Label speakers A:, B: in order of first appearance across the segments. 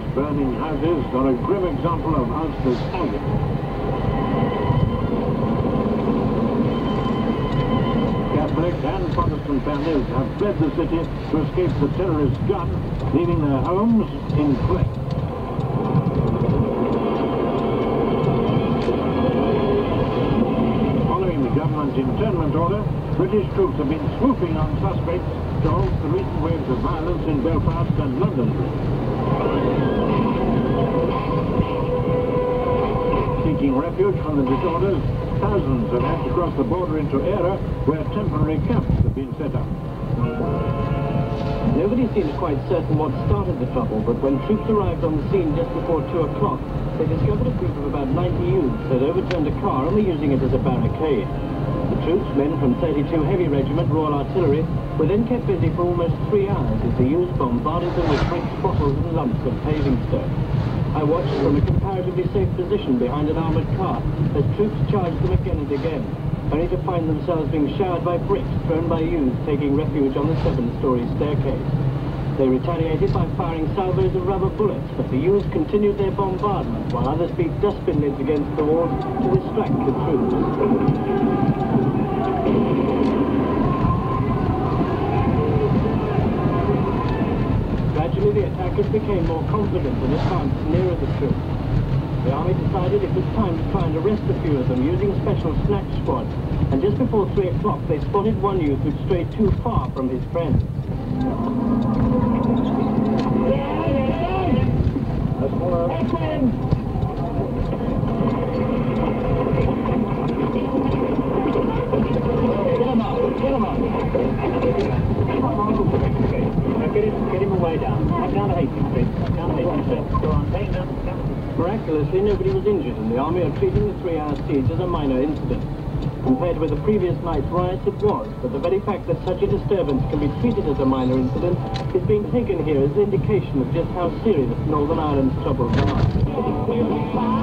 A: burning houses are a grim example of Ulster's agony. Catholic and Protestant families have fled the city to escape the terrorist gun, leaving their homes in flames. Following the government's internment order, British troops have been swooping on suspects to halt the recent waves of violence in Belfast and London. Seeking refuge from the disorders, thousands have had to cross the border into Eire, where temporary camps have been set up.
B: Nobody seems quite certain what started the trouble, but when troops arrived on the scene just before 2 o'clock, they discovered a group of about 90 youths had overturned a car and were using it as a barricade. The troops, men from 32 Heavy Regiment Royal Artillery, were then kept busy for almost 3 hours as the youths bombarded them with bricks, bottles and lumps of paving stone. I watched from a comparatively safe position behind an armoured car as troops charged them again and again, only to find themselves being showered by bricks thrown by youths taking refuge on the 7-storey staircase. They retaliated by firing salvos of rubber bullets, but the youths continued their bombardment while others beat dustbin lids against the walls to distract the troops. Gradually, the attackers became more confident and advanced nearer the troops. The army decided it was time to try and arrest a few of them using special snatch squads, and just before 3 o'clock they spotted one youth who'd strayed too far from his friends.
C: Get him away down. Down to Hastings Street. Down to Hastings Street. Go on, take him down.
B: Miraculously, nobody was injured, and the army are treating the 3-hour siege as a minor incident. Compared with the previous night's riots, it was, but the very fact that such a disturbance can be treated as a minor incident is being taken here as an indication of just how serious Northern Ireland's troubles are.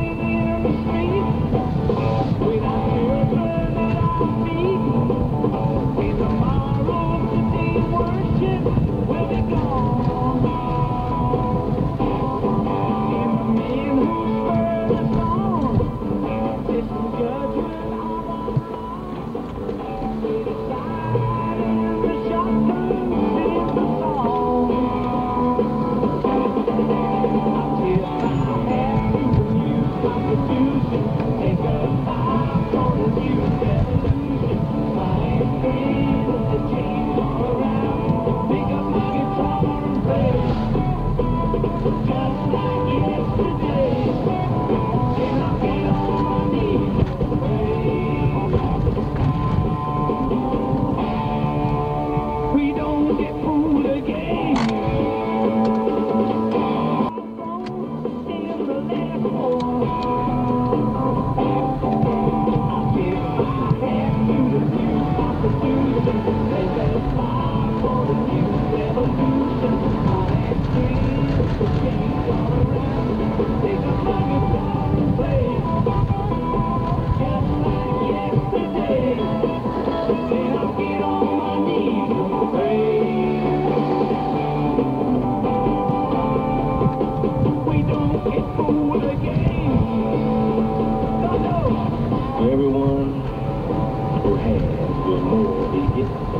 C: Everyone who has will know he gets it.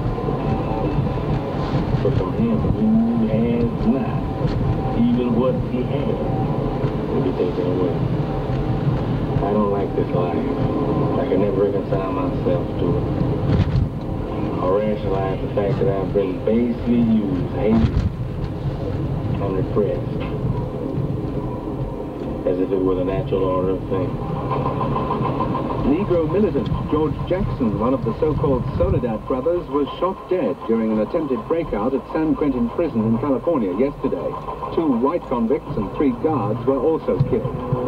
C: But from him who has not, even what he has will be taken away. I don't like this life. I can never reconcile myself to it. Or rationalize the fact that I've been basely used, hated, and repressed, as if it were the natural order of things.
D: Negro militant George Jackson, one of the so-called Soledad brothers, was shot dead during an attempted breakout at San Quentin Prison in California yesterday. 2 white convicts and 3 guards were also killed.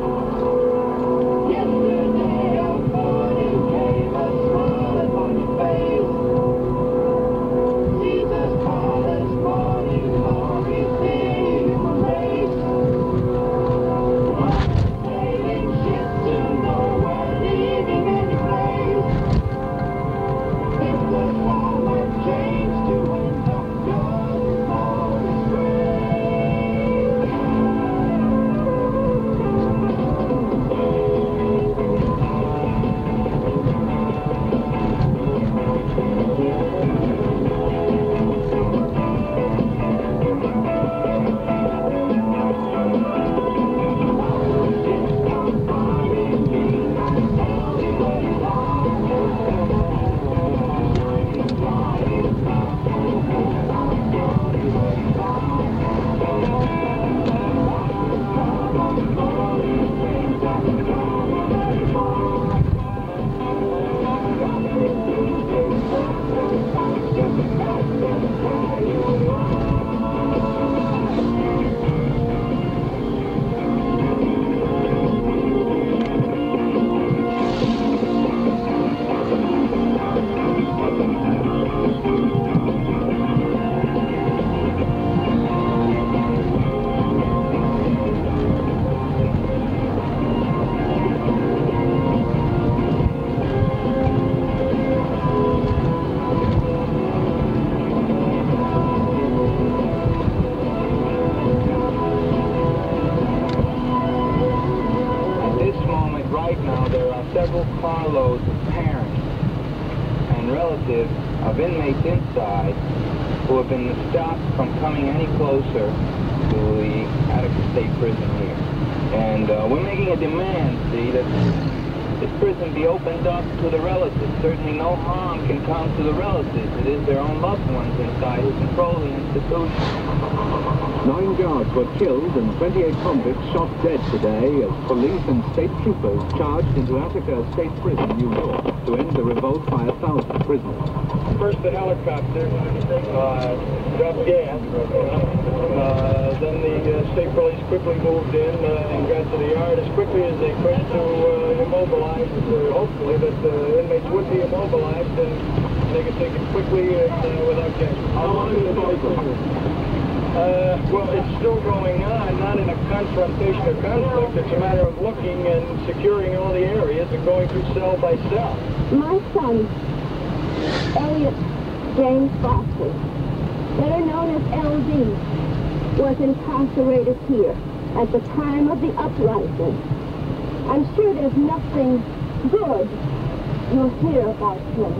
C: of inmates inside who have been stopped from coming any closer to the Attica State Prison here. And we're making a demand, see, that this prison be opened up to the relatives. Certainly no harm can come to the relatives. It is their own loved ones inside who control the institution.
D: 9 guards were killed and 28 convicts shot dead today as police and state troopers charged into Attica State Prison, New York, to end the revolt by 1,000 prisoners.
E: First the helicopter dropped gas. Then the state police quickly moved in and got to the yard as quickly as they could to immobilize, hopefully that the inmates would be immobilized and they could take it quickly and without gas. How long is the fight? Well, it's still going on, not in a confrontation or conflict. It's a matter of looking and securing all the areas and going through cell by cell.
F: My son, Elliot James Foster, better known as LD, was incarcerated here at the time of the uprising. I'm sure there's nothing good you'll hear about him.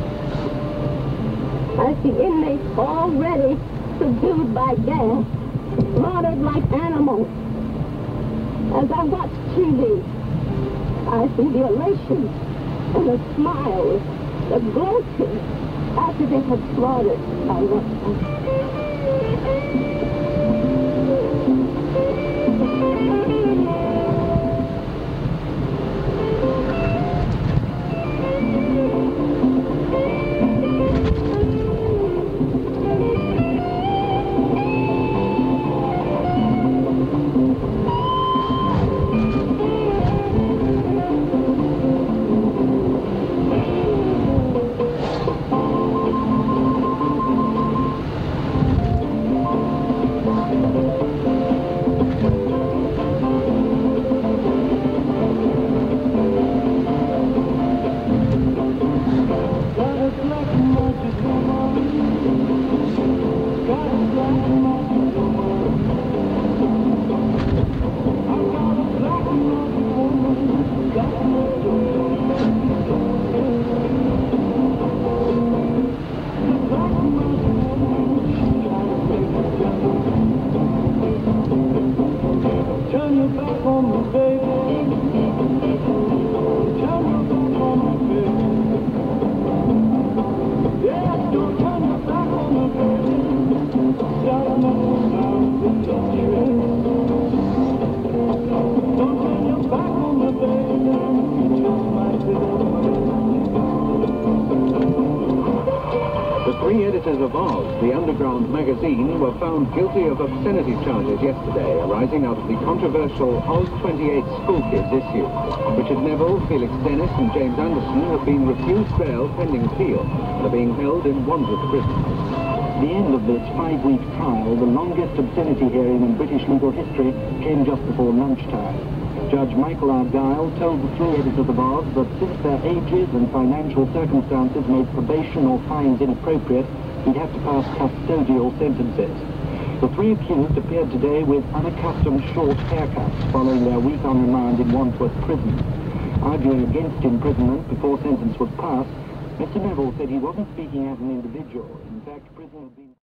F: I see inmates already subdued by gas, slaughtered like animals. As I watch TV, I see the elation and the smiles, the gloating after they have slaughtered our loved ones.
D: Of Oz, the underground magazine, were found guilty of obscenity charges yesterday, arising out of the controversial Oz 28 School Kids issue. Richard Neville, Felix Dennis and James Anderson have been refused bail pending appeal and are being held in Wandsworth Prison.
B: The end of this 5-week trial, the longest obscenity hearing in British legal history, came just before lunchtime. Judge Michael Argyle told the 3 editors of Oz that since their ages and financial circumstances made probation or fines inappropriate, he'd have to pass custodial sentences. The 3 accused appeared today with unaccustomed short haircuts following their week on remand in Wandsworth Prison. Arguing against imprisonment before sentence was passed, Mr. Neville said he wasn't speaking as an individual. In fact, prison had been...